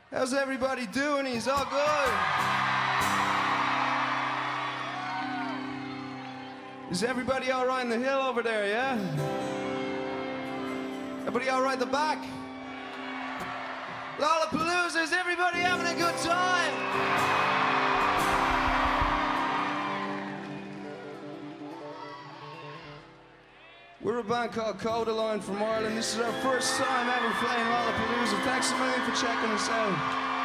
How's everybody doing? He's all good. Is everybody all right in the hill over there, yeah? Everybody all right in the back? Lollapalooza, is everybody having a good time? We're a band called Codaline from Ireland. This is our first time ever playing Lollapalooza. Thanks a million for checking us out.